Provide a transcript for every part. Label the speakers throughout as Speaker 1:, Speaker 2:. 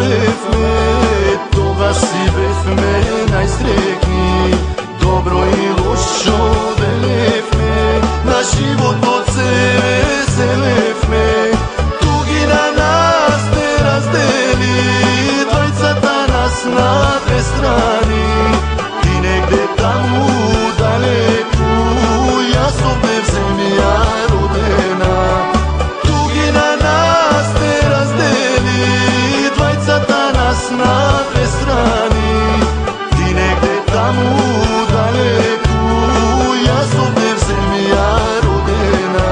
Speaker 1: bevme, тогаш си бевме најсрекни. Добро и лошо делевме, на животот се веселевме. Туги на нас те раздели, двајцата нас на две страни. Ти негде таму далеку, јас овде в земја родена. Туги на нас те раздели, двајцата нас на две страни. Ти негде таму далеку, јас овде в земја родена.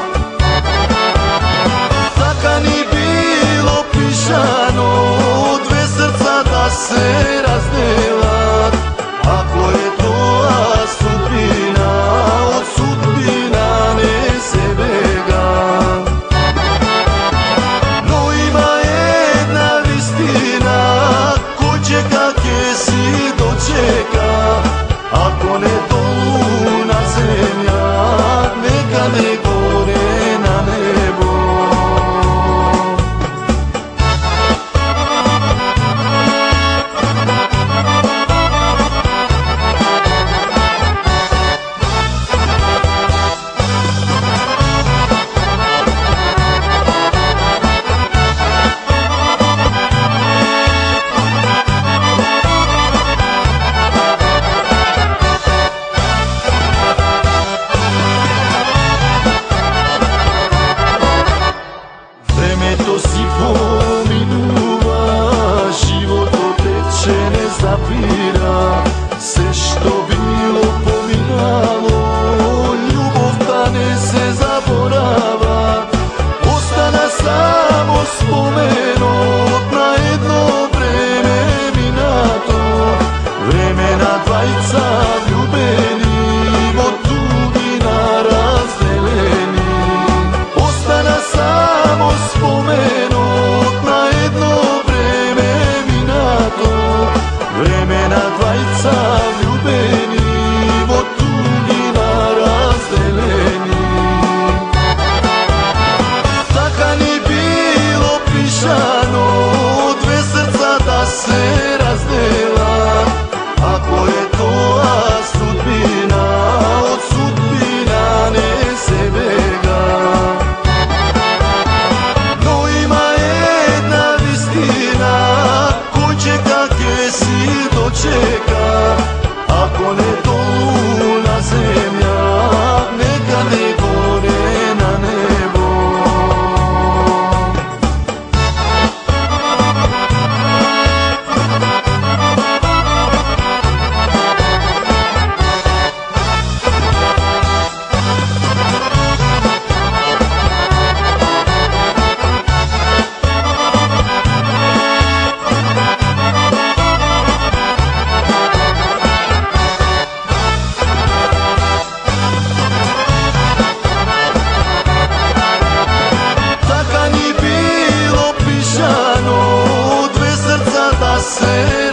Speaker 1: Така ни било пишано, две срца да се разделат. Ако е тоа судбина, од судбина не се бега. Но има една вистина, кој чека ке си дочека. Ако не долу на земја, нека не горе на небо. Времето си поминува, животот тече не запира. Се што било поминало, љубовта не се заборава. Остана само споменот на едно време минато. Време на двајца влюбени, во тугина разделени. Остана само споменот на едно време минато. Време на двајца влюбени, во тугина разделени. Така ни било пишано, две срца да се разделат. Ако е тоа судбина, од судбина не се бега. Но има една вистина, кој чека ке си дочека. Ако не долу на земја, нека не горе на небо. Така ни било пишано, две срца да се